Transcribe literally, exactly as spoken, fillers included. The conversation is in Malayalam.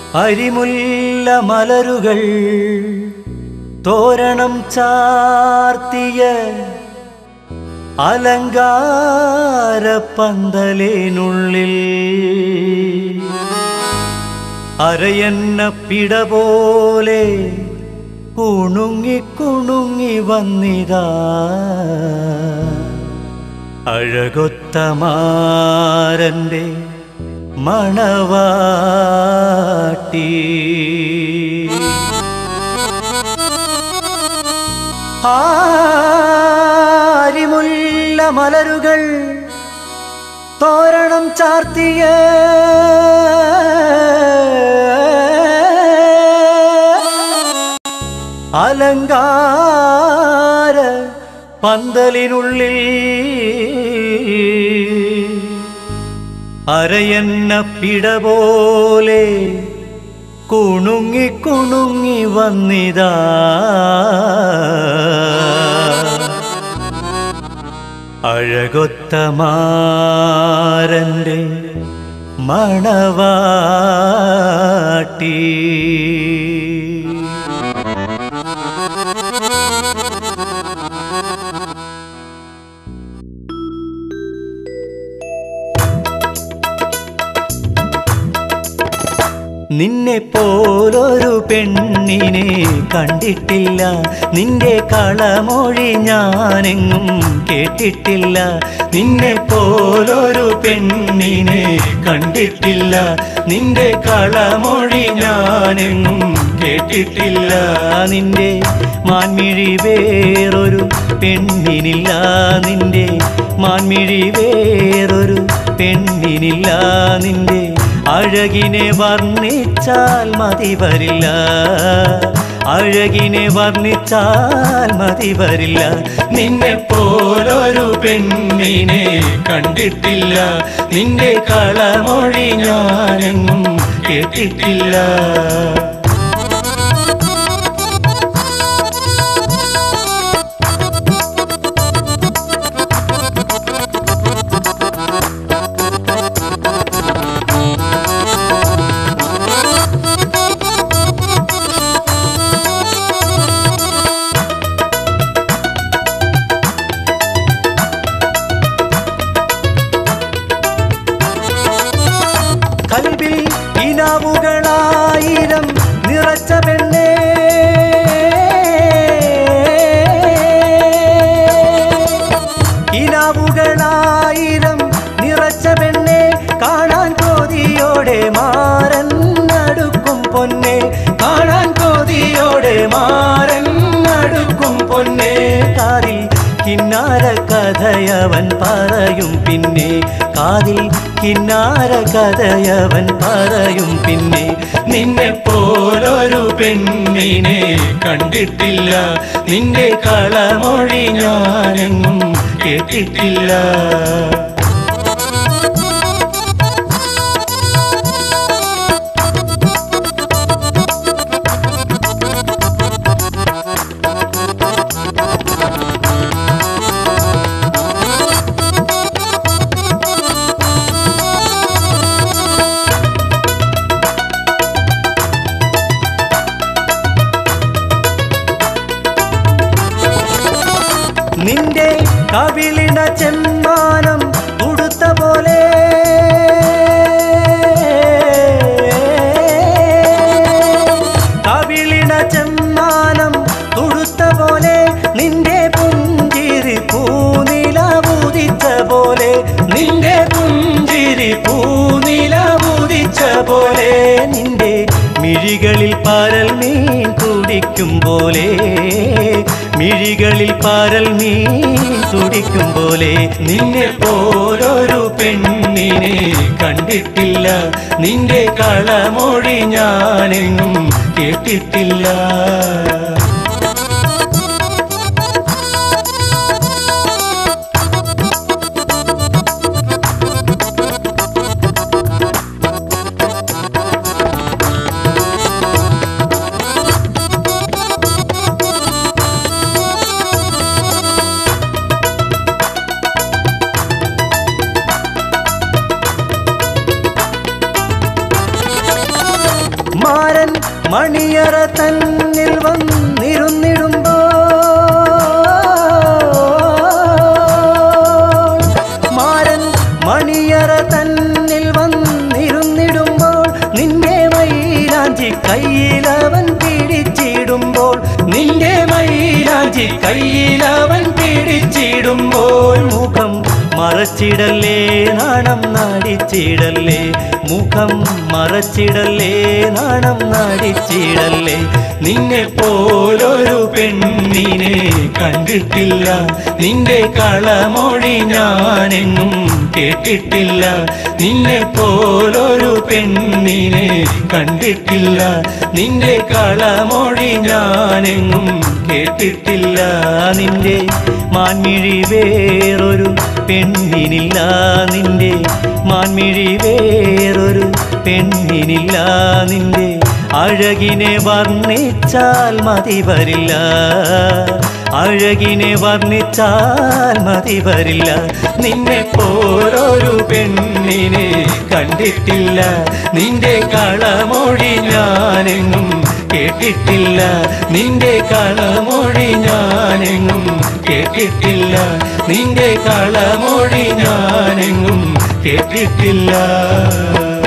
അരിമുല്ല മലരുകൾ തോരണം ചാർത്തിയ അലങ്കാര പന്തലിനുള്ളിൽ അരയന്ന പിട പോലെ കുണുങ്ങി കുണുങ്ങി വന്നിതാ അഴകൊത്ത മാരന്റെ മണവാട്ടി. ആരിമുല്ല മലരുകൾ തോരണം ചാർത്തിയ അലങ്കാര പന്തലിനുള്ളിൽ അരയന്ന പിട പോലെ കുണുങ്ങി കുണുങ്ങി വന്നിതാ അഴകൊത്ത മാരന്റെ മണവാട്ടി. നിന്നെ പോലൊരു പെണ്ണിനെ കണ്ടിട്ടില്ല, നിന്റെ കളമൊഴി ഞാനെങ്ങും കേട്ടിട്ടില്ല. നിന്നെ പോലൊരു പെണ്ണിനെ കണ്ടിട്ടില്ല, നിന്റെ കളമൊഴി ഞാനെങ്ങും കേട്ടിട്ടില്ല. നിന്റെ മാൻമിഴി വേറൊരു പെണ്ണിനില്ല, നിന്റെ മാൻമിഴി വേറൊരു പെണ്ണിനില്ല. നിന്റെ അഴകിനെ വർണ്ണിച്ചാൽ മതി വരില്ല, അഴകിനെ വർണ്ണിച്ചാൽ മതി വരില്ല. നിന്നെ പോലൊരു പെണ്ണിനെ കണ്ടിട്ടില്ല, നിന്റെ കളമൊഴി ഞാനെങ്ങും കേട്ടിട്ടില്ല. കൽബിൽ ഇനാവുകളായിരം നിറച്ച പെണ്ണേ, ഇനാവുകളായിരം നിറച്ച പെണ്ണേ, കാണാൻ കൊതിയോടെ മാരൻ അടുക്കും പൊന്നേ, കാണാൻ കൊതിയോടെ മാരൻ അടുക്കും പൊന്നേ. കാതിൽ കിന്നാര കഥയവൻ പറയും പിന്നെ, കാതിൽ കിന്നാര കഥയവൻ പറയും പിന്നെ. നിന്നെ പോലൊരു പെണ്ണിനെ കണ്ടിട്ടില്ല, നിന്റെ കളമൊഴി ഞാനെങ്ങും കേട്ടിട്ടില്ല. നിന്റെ കവിളിന ചെമ്മാനം ഉടുത്ത പോലെ, കവിളിന ചെമ്മാനം ഉടുത്ത പോലെ, നിന്റെ പുഞ്ചിരി പൂനിലവുദിച്ച പോലെ, നിന്റെ പുഞ്ചിരി പൂനിലവുദിച്ച പോലെ. നിന്റെ മിഴികളിൽ പാരൽ മീൻ തുടിക്കും പോലെ, മിഴികളിൽ പാരൽ മീൻ തുടിക്കും പോലെ. നിന്നെ പോലൊരു പെണ്ണിനെ കണ്ടിട്ടില്ല, നിന്റെ കളമൊഴി ഞാനെങ്ങും കേട്ടിട്ടില്ല. മണിയറ തന്നിൽ വന്നിരുന്നിടുമ്പോൾ മാരൻ മണിയറ തന്നിൽ വന്നിരുന്നിടുമ്പോൾ നിന്റെ മൈലാഞ്ചി കയ്യിലവൻ പിടിച്ചിടുമ്പോൾ നിന്റെ മൈലാഞ്ചി കയ്യിലവൻ പിടിച്ചിടുമ്പോൾ മുഖം മറച്ചിടല്ലേ നാണം നാടിച്ചിടല്ലേ മുഖം മറച്ചിടല്ലേ നാണം നാടിച്ചിടല്ലേ നിന്നെ പോലൊരു പെണ്ണിനെ കണ്ടിട്ടില്ല നിന്റെ കളമൊഴി ഞാനെങ്ങും കേട്ടിട്ടില്ല നിന്നെ പോലൊരു പെണ്ണിനെ കണ്ടിട്ടില്ല നിന്റെ കളമൊഴി ഞാനെങ്ങും കേട്ടിട്ടില്ല നിന്റെ മാൻമിഴി വേറൊരു പെണ്ണിനില്ല നിന്റെ മാൻമിഴി വേറൊരു പെണ്ണിനില്ല നിന്റെ അഴകിനെ വർണ്ണിച്ചാൽ മതി വരില്ല അഴകിനെ വർണ്ണിച്ചാൽ മതി വരില്ല നിന്നെ പോലൊരു പെണ്ണിനെ കണ്ടിട്ടില്ല നിന്റെ കളമൊഴി ഞാനെങ്ങും കേട്ടിട്ടില്ല നിന്റെ കളമൊഴി ഞാനെങ്ങും കേട്ടിട്ടില്ല നിന്റെ കളമൊഴി ഞാനെങ്ങും കേട്ടിട്ടില്ല